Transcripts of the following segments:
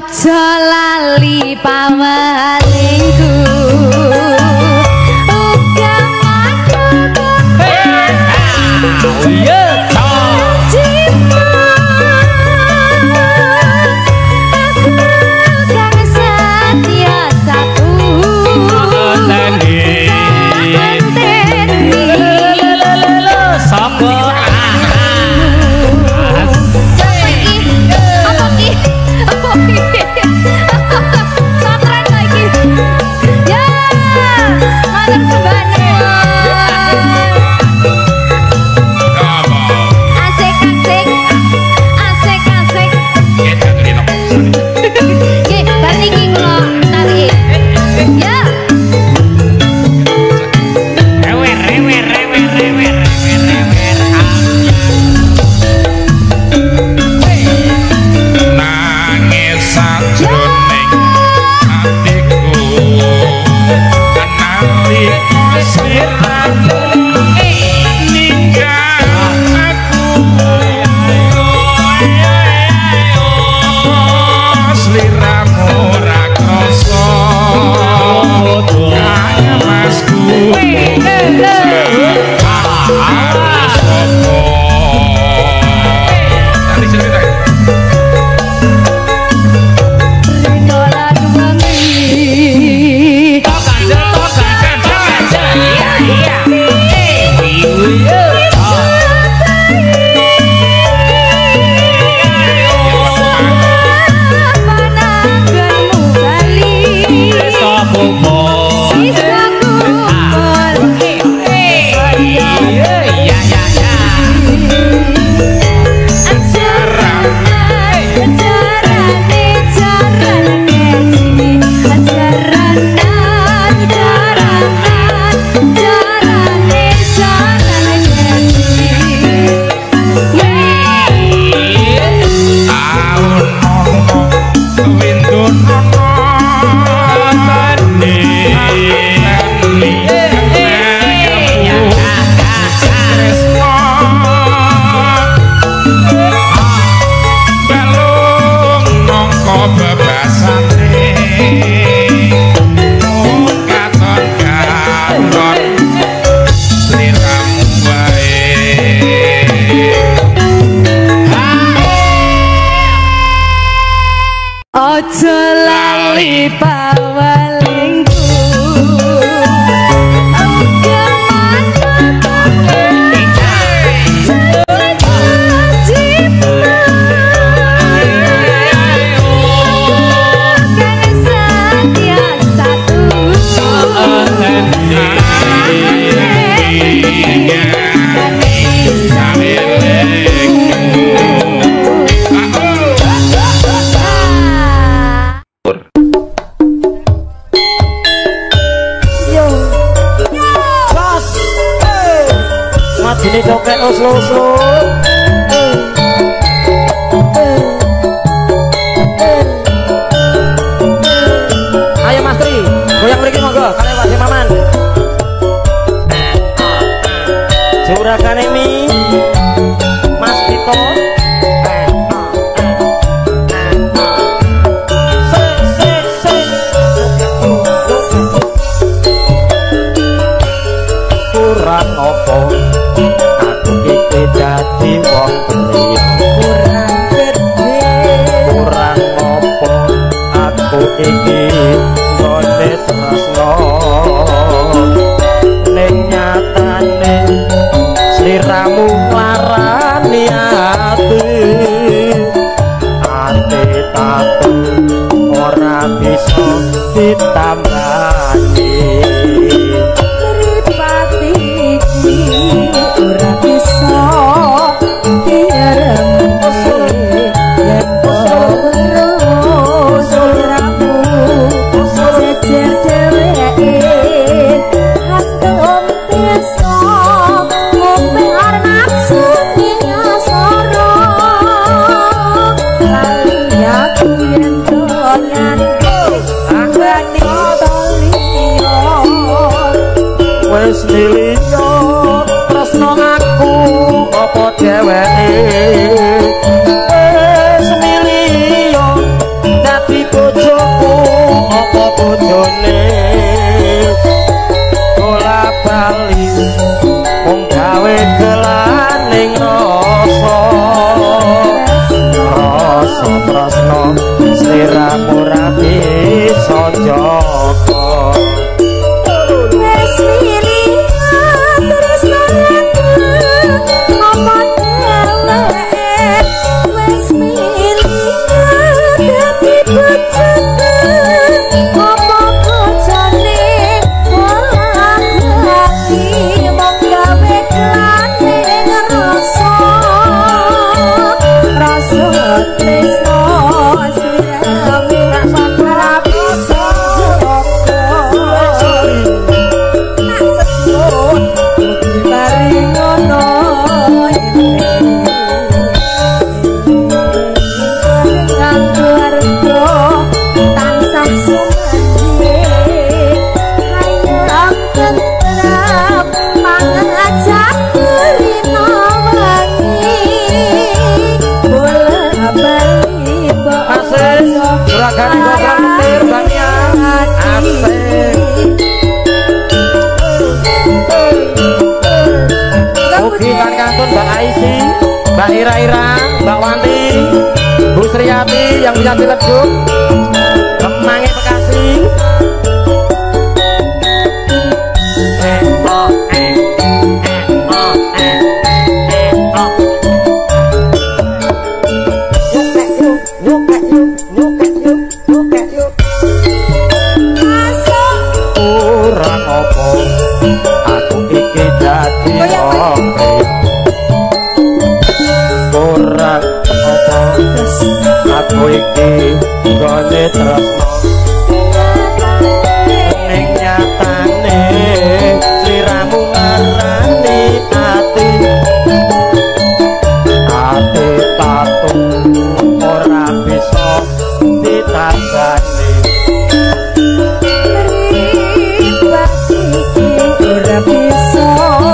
Aja lali pawalingku uga manungku Aja lali pawalingku uga ini dongeng oslo-oslo ayo Mas Tri goyang mriki monggo kalian Pak Maman juragan ini Mas Tito kurang opo dadi wong priya kurang apa aku iki ngone tresno ning nyatane sliramu nglarani ati tato ora bisa ditambani mripati iki ora bisa wis niliyo tresno aku apa dheweke wis niliyo dadi bojone bola bali mung gawe gelaning rasa rasa tresno sliramu ra bisa njaga wis milih terus nangku apa dheweke wis milih dadi bojoku apa bojone bola-bali mung gawe gelaning rasa rasa tresno sliramu ra bisa Juragan Gobang Petir Bang Yang asik Ugi Bang Kantun Mbak Aisi Mbak Ira-Ira Mbak Wanti Bu Sriyati yang punya Ciledug Kemangi Bekasi aku iki gone tresno ning nyatane sliramu ngarani ati ati tatung ora bisa ditandani ora bisa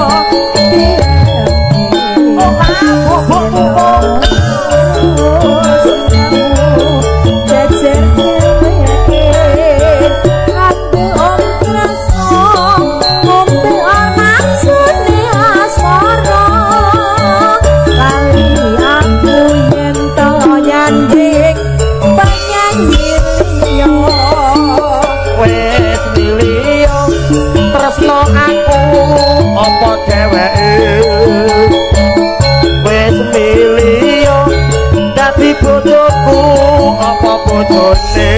apa dheweke wis milih dadi bojoku apa bojone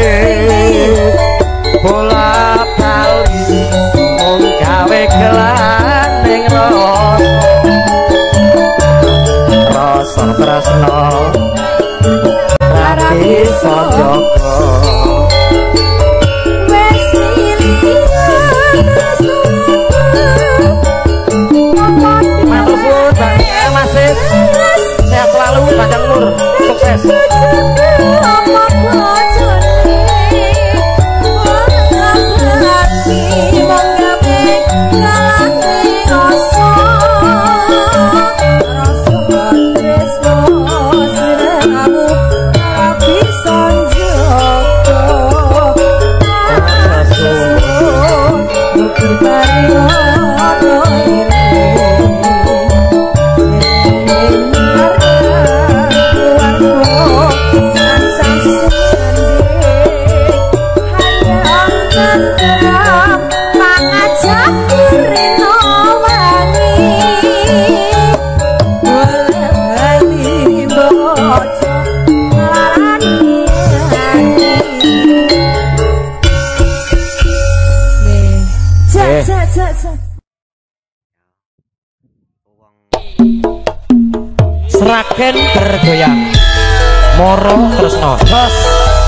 bola bali mung gawe gelaning rasa tresno ra bisa njaga sehat selalu, panjang umur, sukses. Sragen bergoyang Moro Tresno Jos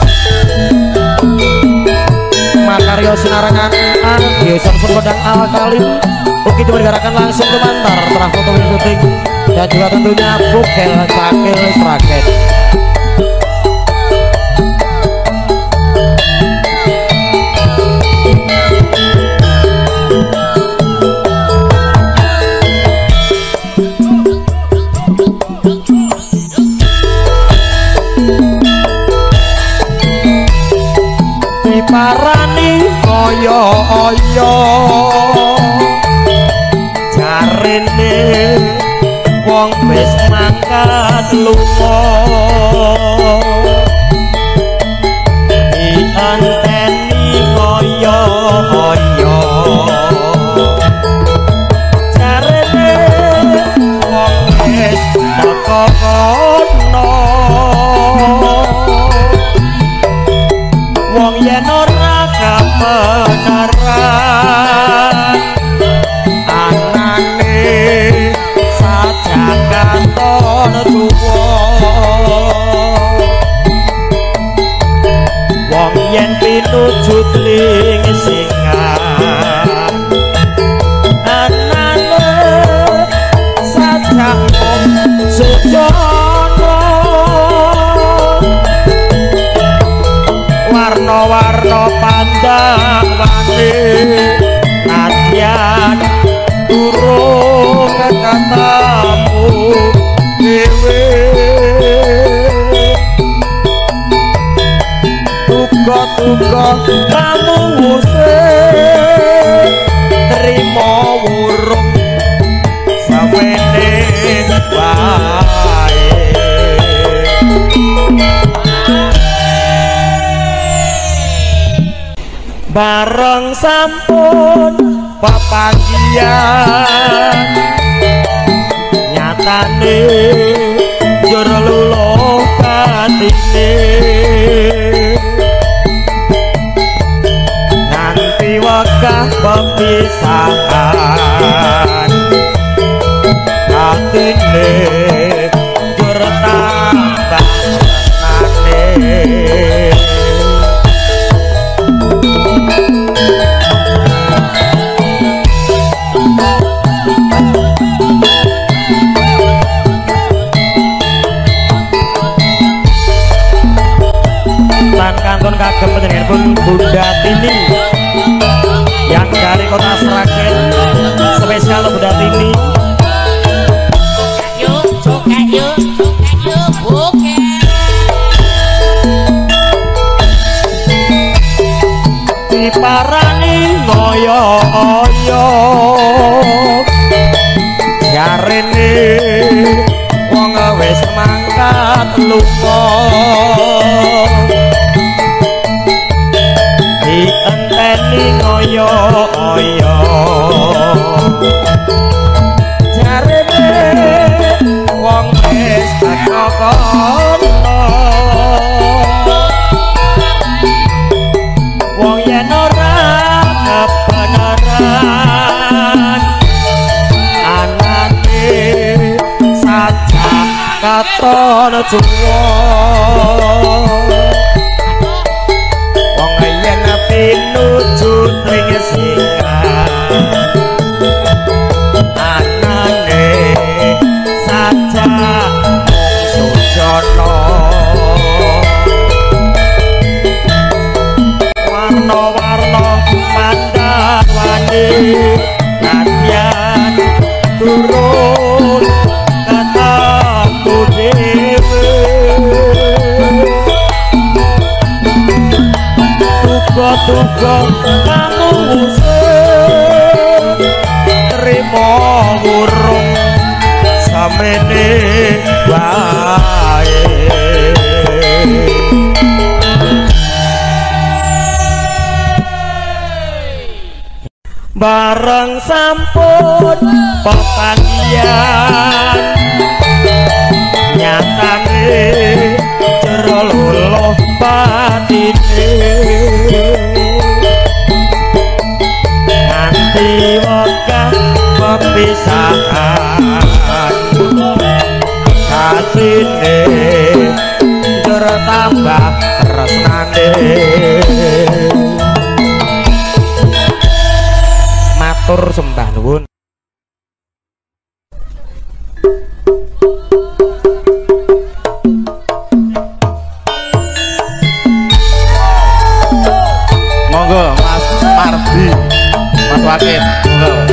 Makaryo Sinarangan Desa Sumedang Alkalim Ugi dimenggarakan langsung ke Bantar Terah foto syuting dan juga tentunya Bukel Cakil Sragen parani jarene wong wis mangkat lunga dianteni kaya-kaya jarene wong wis teko kono wong yen ora kebenaran anane sajakan tuwa wong yen pinuju ling singan anane sajakan sujono warna-warna pandangan nadyan durung katamu dewe tuga-tuga kamu usih terima wurung samene bae bareng sampun pepanggian nyatane njur luluh batine nanti wekah pepisahan atine njur tambah tresnane kantun kagem panjenenganipun Bunda Tini yang dari kota Sragen spesial Bunda Tini Coket yuk buket diparani ngoyo-oyo jarene wong wis mangkat lunga dienteni ngoyo-oyo jarene wong wis teko kono wong yen ora kebenaran anane saja katon juwo wong yen pinuju ring singan anane saja sujono warna-warna pandangan nadyan turun katamu dewe tuga-tuga kamu usih terima wurung samene bae bareng sampun pepanggian nyatane jero luluh batine nganti wekah pepisahan katine jero tambah tresnane matur sembah nuwun monggo Mas Mardi Mas Wakil monggo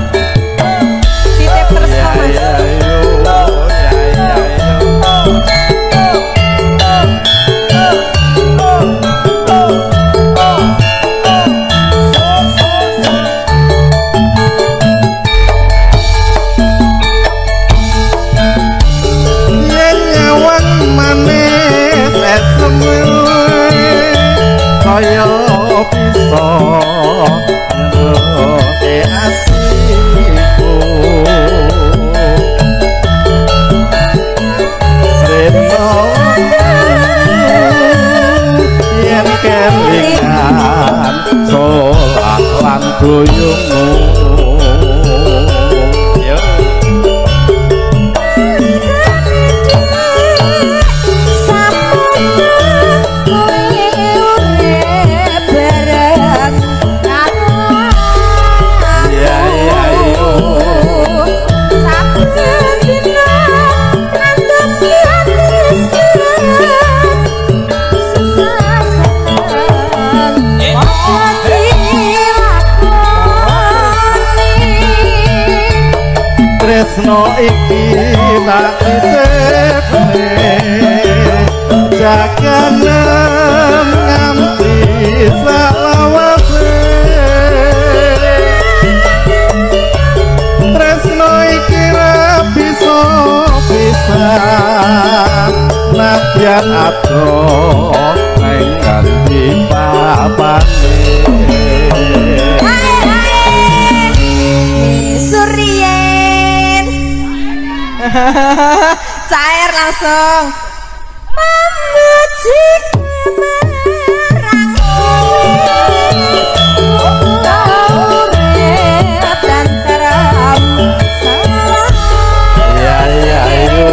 titip terus Mas bisa ngeloke atiku Reno yen kelingan solak lan boyongmu tresno iki tak titipne jaganem nganti salawase tresno iki ra bisa pisah nadyan ado nang ganti papane cair langsung memuji merang urip dan teram ya ya yo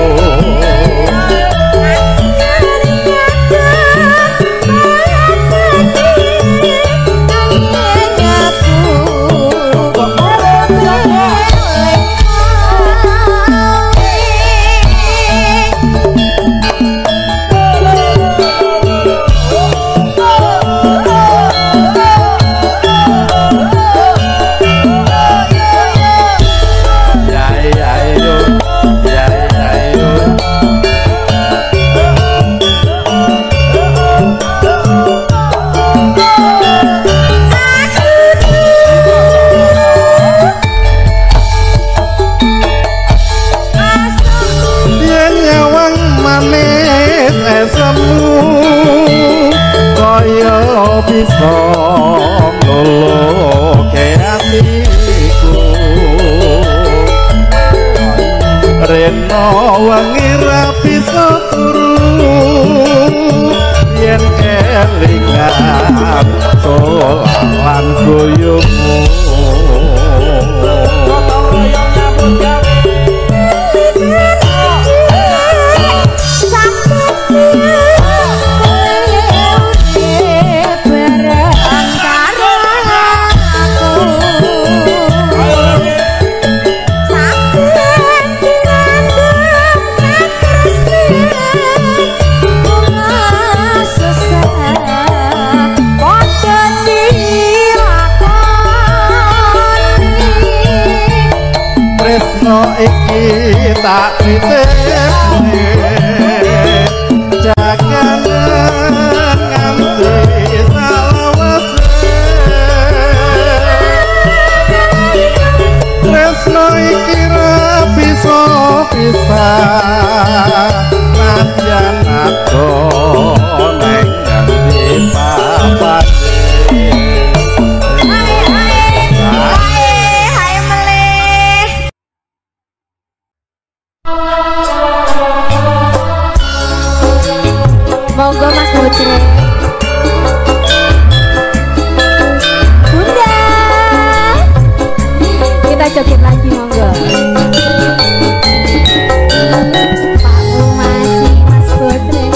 bisa ngeloke atiku Reno wengi ra bisa turu yen kelingan solan boyomu iki tak titipne jaganen nganti salawase tresno iki ra bisa pisah nadyan ado nang nganti papane monggo Mas Putre Bunda kita joget lagi monggo Pak masih Mas Putre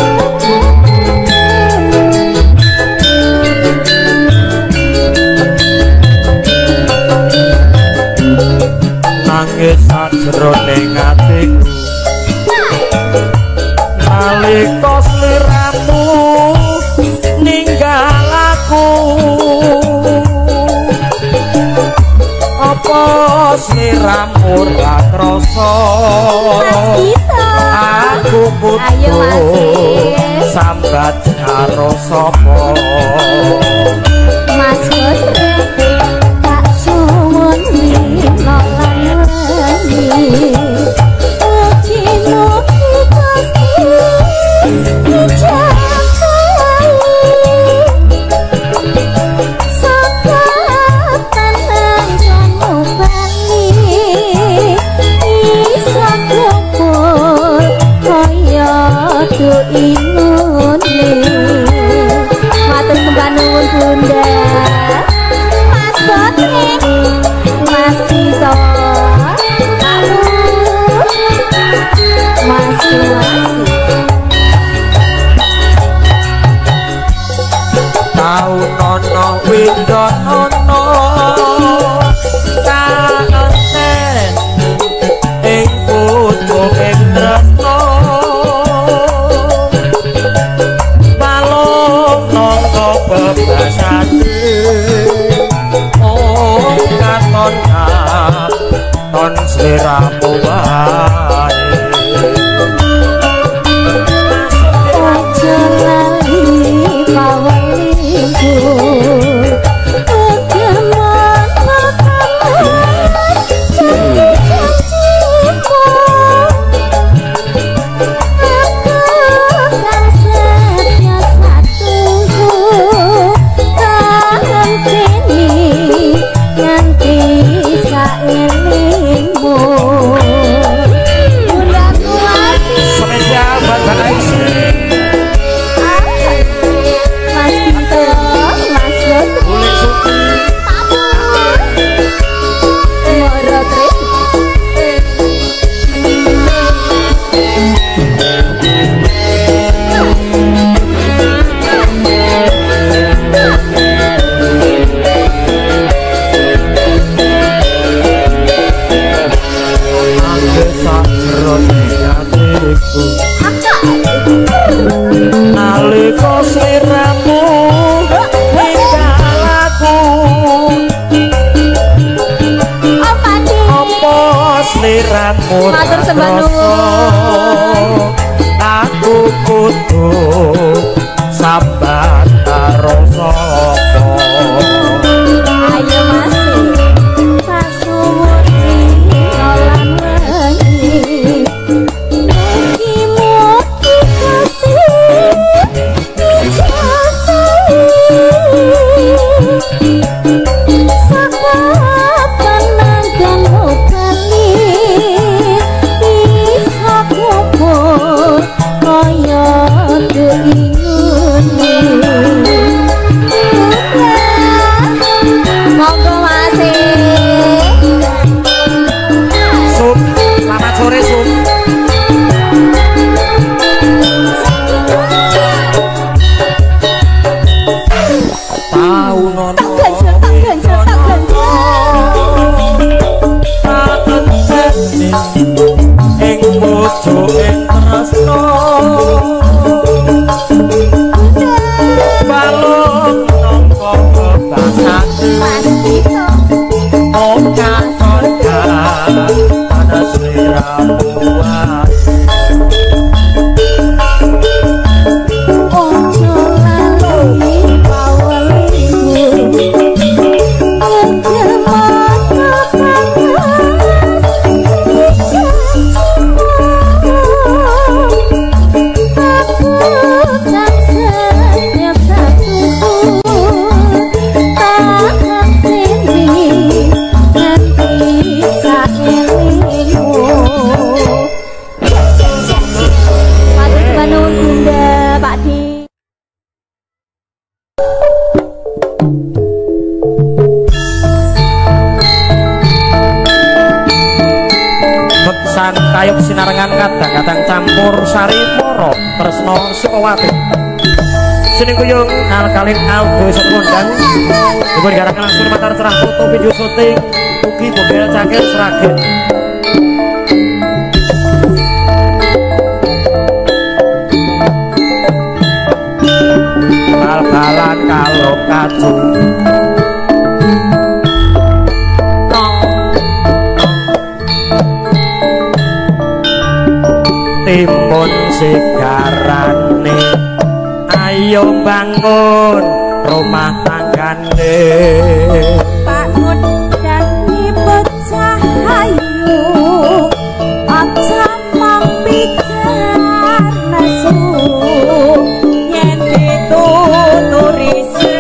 nangis sajroning atiku nalika sliramu ninggal aku apa sliramu ra krasa aku kudu sambat karo sapa Mas Putre tak suwun lino lan wengi Cino kita tau nono windono kaenten ing putu ing tresno balong nongko bebasane katon katon sliramu wae nalika sliramu ninggalku apa sliramu matur sembah nuwun aku kudu sambat karo sapa ayo masih pasuwun lan wengi kayuk sinarengan kadang-kadang campur sari moro tresno Sukawati sini kuyung alkalin algo sekundang ibu digarakan langsung matar cerah foto video syuting ugi mobil cakil Sragen bal-balan kalau kacung timun sigarane ayo bangun rumah tanggane bangun dan bocah ayu aja mampijar nasu yen dituturi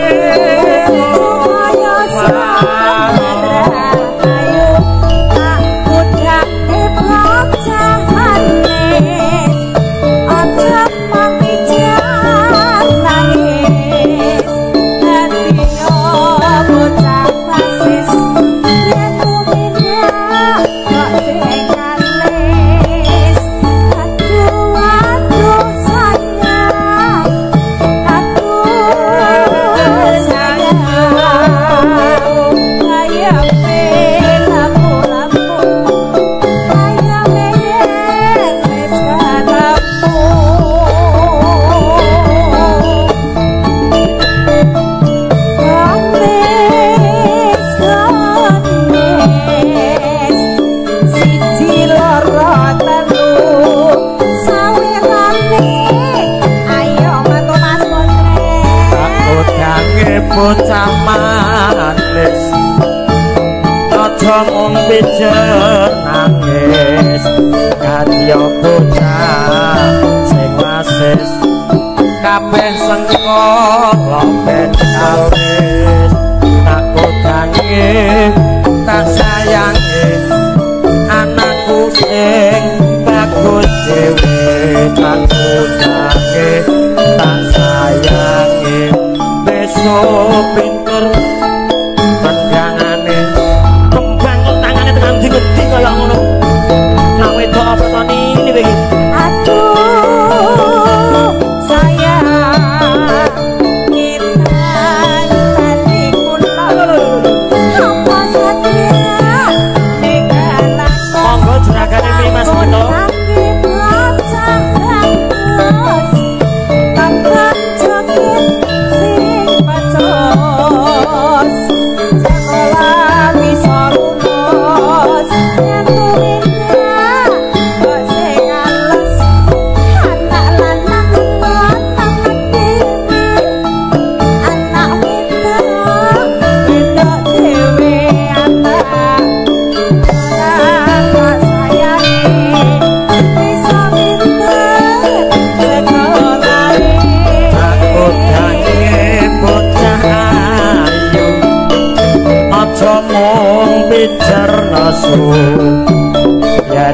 ayo sadra ayo tak udah bocah bocah bocah manis aja mung pijer nangis kadya bocah sing wasis kabeh sengkala ben kawis tak kodangi tak sayangi anakku sing bagus dhewe tak kodangi tak sayangi besok pinter panjangane kembang tangane tekan di-di kaya ngono sak wedok apa to ini iki aduh sayang intan balik kula apa saja nikalan monggo jeragane mriki Mas Bito pijar nasu yen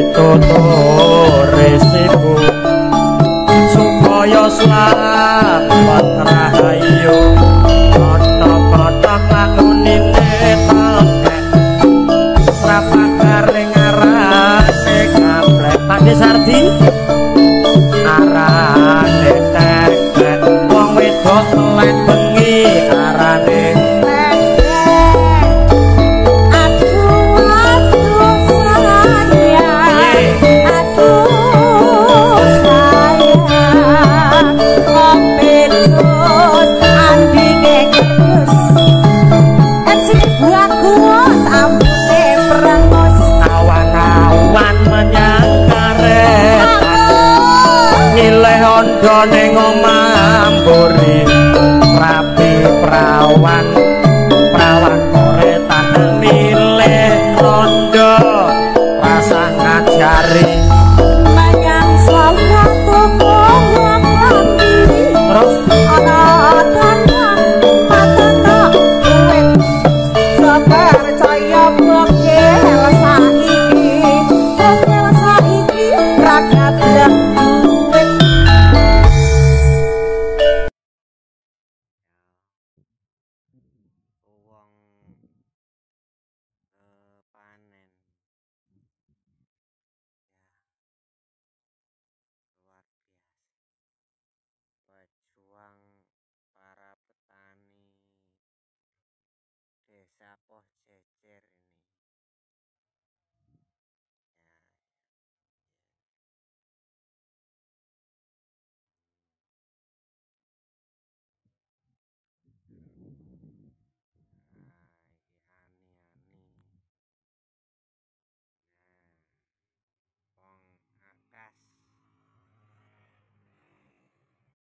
dituturisiku supaya slamet rahayu kotak-kotak lakunine talek sapa garing arane kaplek Pakde Sardi arane tekek wong wedok melek bengi arane ning omah mburi rapi prawan prawan koretan milih rondo rasa ngajari menyang selamat tukung lambi terus ana dandan mata duit sepercaya bokeh saiki rakyat dah panen luar biasa pejuang para petani desa Poh